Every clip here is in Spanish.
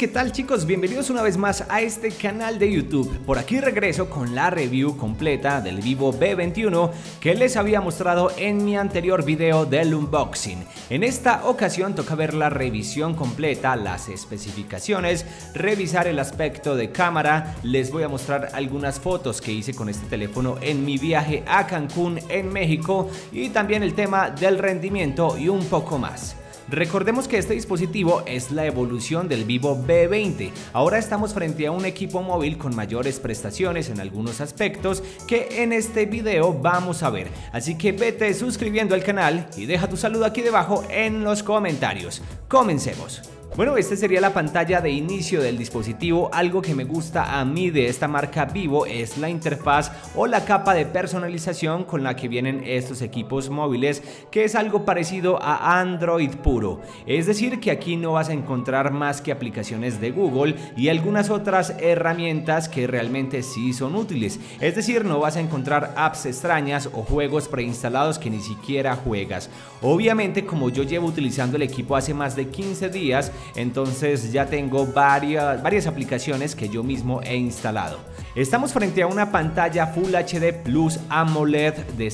¿qué tal chicos? Bienvenidos una vez más a este canal de YouTube. Por aquí regreso con la review completa del Vivo V21 que les había mostrado en mi anterior video del unboxing. En esta ocasión toca ver la revisión completa, las especificaciones, revisar el aspecto de cámara. Les voy a mostrar algunas fotos que hice con este teléfono en mi viaje a Cancún en México y también el tema del rendimiento y un poco más. Recordemos que este dispositivo es la evolución del Vivo V20. Ahora estamos frente a un equipo móvil con mayores prestaciones en algunos aspectos que en este video vamos a ver. Así que vete suscribiendo al canal y deja tu saludo aquí debajo en los comentarios. Comencemos. Bueno, esta sería la pantalla de inicio del dispositivo. Algo que me gusta a mí de esta marca Vivo es la interfaz o la capa de personalización con la que vienen estos equipos móviles, que es algo parecido a Android puro. Es decir, que aquí no vas a encontrar más que aplicaciones de Google y algunas otras herramientas que realmente sí son útiles. Es decir, no vas a encontrar apps extrañas o juegos preinstalados que ni siquiera juegas. Obviamente, como yo llevo utilizando el equipo hace más de 15 días, entonces ya tengo varias aplicaciones que yo mismo he instalado. Estamos frente a una pantalla Full HD Plus AMOLED de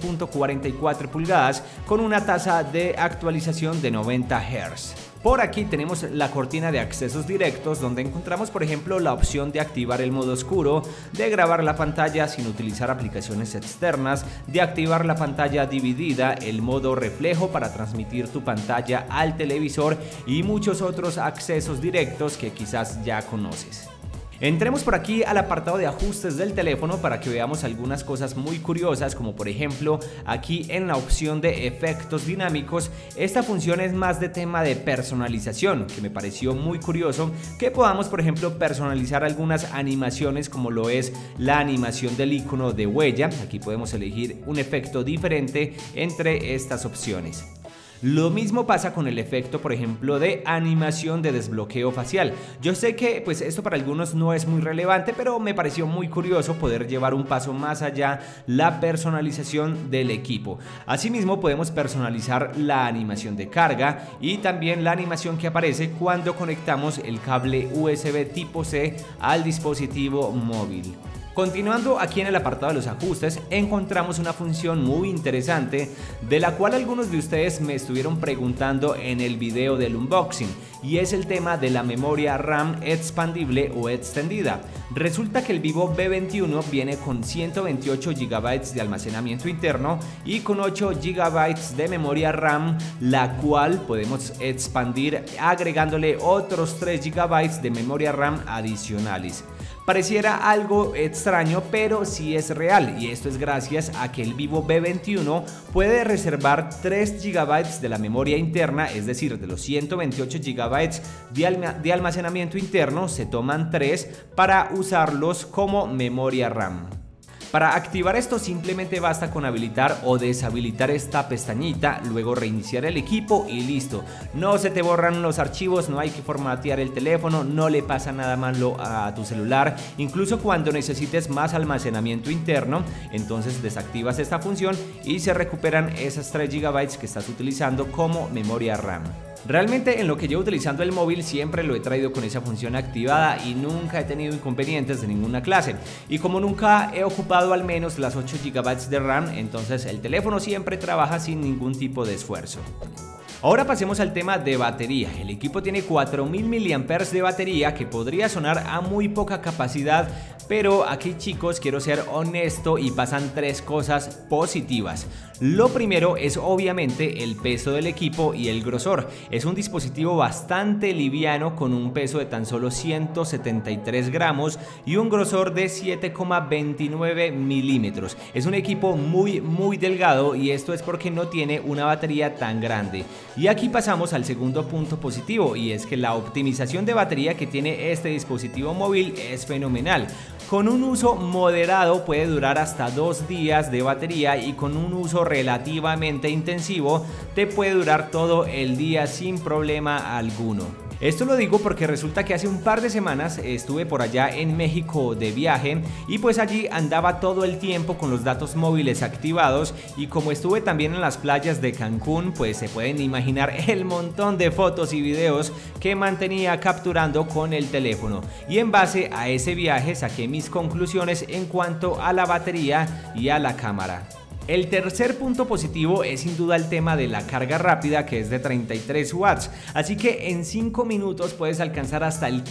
6.44 pulgadas con una tasa de actualización de 90 Hz. Por aquí tenemos la cortina de accesos directos, donde encontramos por ejemplo la opción de activar el modo oscuro, de grabar la pantalla sin utilizar aplicaciones externas, de activar la pantalla dividida, el modo reflejo para transmitir tu pantalla al televisor y muchos otros accesos directos que quizás ya conoces. Entremos por aquí al apartado de ajustes del teléfono para que veamos algunas cosas muy curiosas, como por ejemplo aquí en la opción de efectos dinámicos. Esta función es más de tema de personalización, que me pareció muy curioso que podamos por ejemplo personalizar algunas animaciones, como lo es la animación del icono de huella. Aquí podemos elegir un efecto diferente entre estas opciones. Lo mismo pasa con el efecto, por ejemplo, de animación de desbloqueo facial. Yo sé que pues esto para algunos no es muy relevante, pero me pareció muy curioso poder llevar un paso más allá la personalización del equipo. Asimismo, podemos personalizar la animación de carga y también la animación que aparece cuando conectamos el cable USB tipo C al dispositivo móvil. Continuando aquí en el apartado de los ajustes, encontramos una función muy interesante de la cual algunos de ustedes me estuvieron preguntando en el video del unboxing, y es el tema de la memoria RAM expandible o extendida. Resulta que el Vivo V21 viene con 128 GB de almacenamiento interno y con 8 GB de memoria RAM, la cual podemos expandir agregándole otros 3 GB de memoria RAM adicionales. Pareciera algo extraño, pero sí es real, y esto es gracias a que el Vivo V21 puede reservar 3 GB de la memoria interna, es decir, de los 128 GB de almacenamiento interno se toman 3 para usarlos como memoria RAM. Para activar esto simplemente basta con habilitar o deshabilitar esta pestañita, luego reiniciar el equipo y listo. No se te borran los archivos, no hay que formatear el teléfono, no le pasa nada malo a tu celular. Incluso cuando necesites más almacenamiento interno, entonces desactivas esta función y se recuperan esas 3 GB que estás utilizando como memoria RAM. Realmente en lo que llevo utilizando el móvil siempre lo he traído con esa función activada y nunca he tenido inconvenientes de ninguna clase. Y como nunca he ocupado al menos las 8 GB de RAM, entonces el teléfono siempre trabaja sin ningún tipo de esfuerzo. Ahora pasemos al tema de batería. El equipo tiene 4000 mAh de batería, que podría sonar a muy poca capacidad, pero aquí chicos quiero ser honesto y pasan 3 cosas positivas. Lo primero es obviamente el peso del equipo y el grosor. Es un dispositivo bastante liviano con un peso de tan solo 173 gramos y un grosor de 7,29 milímetros. Es un equipo muy delgado, y esto es porque no tiene una batería tan grande. Y aquí pasamos al segundo punto positivo, y es que la optimización de batería que tiene este dispositivo móvil es fenomenal. Con un uso moderado puede durar hasta 2 días de batería, y con un uso relativamente intensivo te puede durar todo el día sin problema alguno. Esto lo digo porque resulta que hace un par de semanas estuve por allá en México de viaje y pues allí andaba todo el tiempo con los datos móviles activados, y como estuve también en las playas de Cancún, pues se pueden imaginar el montón de fotos y videos que mantenía capturando con el teléfono, y en base a ese viaje saqué mis conclusiones en cuanto a la batería y a la cámara. El tercer punto positivo es sin duda el tema de la carga rápida, que es de 33 watts, así que en 5 minutos puedes alcanzar hasta el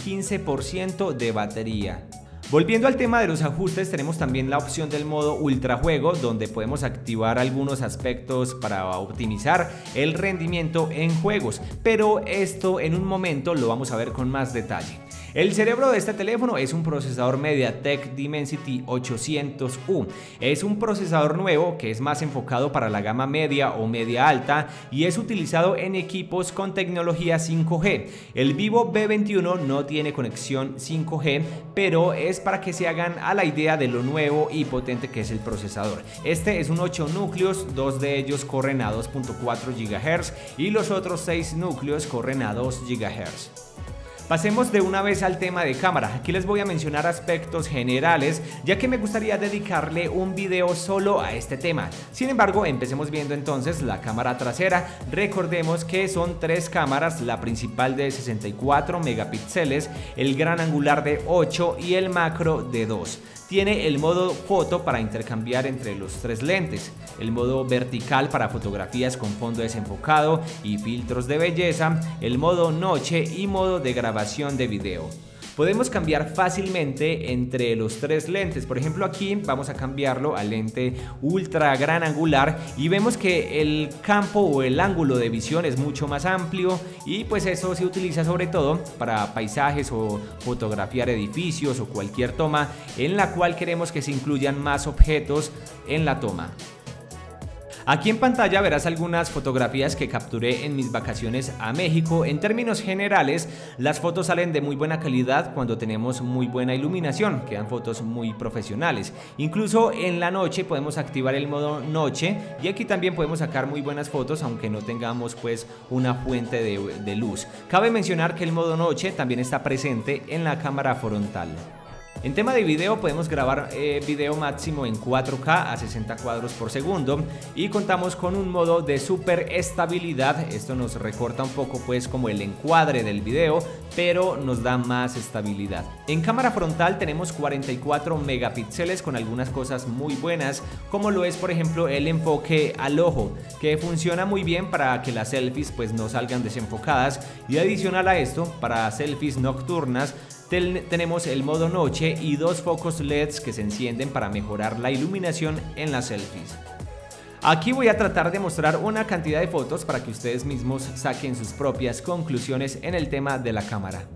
15% de batería. Volviendo al tema de los ajustes, tenemos también la opción del modo ultrajuego, donde podemos activar algunos aspectos para optimizar el rendimiento en juegos, pero esto en un momento lo vamos a ver con más detalle. El cerebro de este teléfono es un procesador MediaTek Dimensity 800U. Es un procesador nuevo que es más enfocado para la gama media o media alta y es utilizado en equipos con tecnología 5G. El Vivo V21 no tiene conexión 5G, pero es para que se hagan a la idea de lo nuevo y potente que es el procesador. Este es un 8 núcleos, 2 de ellos corren a 2.4 GHz y los otros 6 núcleos corren a 2 GHz. Pasemos de una vez al tema de cámara. Aquí les voy a mencionar aspectos generales, ya que me gustaría dedicarle un video solo a este tema. Sin embargo, empecemos viendo entonces la cámara trasera. Recordemos que son 3 cámaras, la principal de 64 megapíxeles, el gran angular de 8 y el macro de 2. Tiene el modo foto para intercambiar entre los 3 lentes, el modo vertical para fotografías con fondo desenfocado y filtros de belleza, el modo noche y modo de grabación de video. Podemos cambiar fácilmente entre los 3 lentes. Por ejemplo, aquí vamos a cambiarlo al lente ultra gran angular y vemos que el campo o el ángulo de visión es mucho más amplio, y pues eso se utiliza sobre todo para paisajes o fotografiar edificios o cualquier toma en la cual queremos que se incluyan más objetos en la toma. Aquí en pantalla verás algunas fotografías que capturé en mis vacaciones a México. En términos generales, las fotos salen de muy buena calidad cuando tenemos muy buena iluminación, quedan fotos muy profesionales. Incluso en la noche podemos activar el modo noche y aquí también podemos sacar muy buenas fotos aunque no tengamos pues una fuente de luz. Cabe mencionar que el modo noche también está presente en la cámara frontal. En tema de video podemos grabar video máximo en 4K a 60 cuadros por segundo y contamos con un modo de super estabilidad. Esto nos recorta un poco pues como el encuadre del video, pero nos da más estabilidad. En cámara frontal tenemos 44 megapíxeles con algunas cosas muy buenas, como lo es por ejemplo el enfoque al ojo, que funciona muy bien para que las selfies pues no salgan desenfocadas, y adicional a esto, para selfies nocturnas tenemos el modo noche y 2 focos LEDs que se encienden para mejorar la iluminación en las selfies. Aquí voy a tratar de mostrar una cantidad de fotos para que ustedes mismos saquen sus propias conclusiones en el tema de la cámara.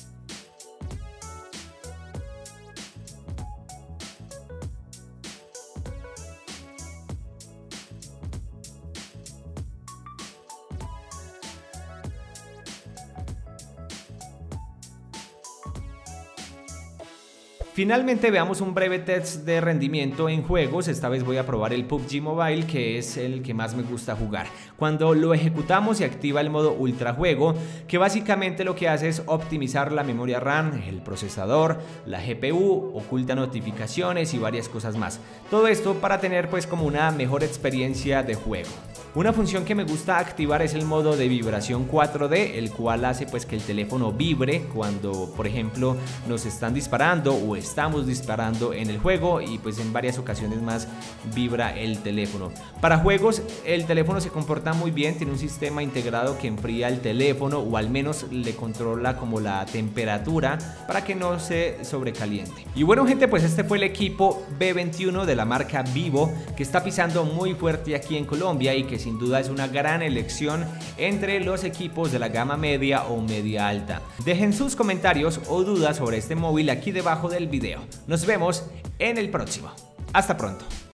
Finalmente veamos un breve test de rendimiento en juegos. Esta vez voy a probar el PUBG Mobile, que es el que más me gusta jugar. Cuando lo ejecutamos se activa el modo ultrajuego, que básicamente lo que hace es optimizar la memoria RAM, el procesador, la GPU, oculta notificaciones y varias cosas más. Todo esto para tener pues como una mejor experiencia de juego. Una función que me gusta activar es el modo de vibración 4D, el cual hace pues que el teléfono vibre cuando por ejemplo nos están disparando o estamos disparando en el juego, y pues en varias ocasiones más vibra el teléfono. Para juegos el teléfono se comporta muy bien, tiene un sistema integrado que enfría el teléfono o al menos le controla como la temperatura para que no se sobrecaliente. Y bueno gente, pues este fue el equipo V21 de la marca Vivo, que está pisando muy fuerte aquí en Colombia y que sin duda es una gran elección entre los equipos de la gama media o media alta. Dejen sus comentarios o dudas sobre este móvil aquí debajo del video. Nos vemos en el próximo. Hasta pronto.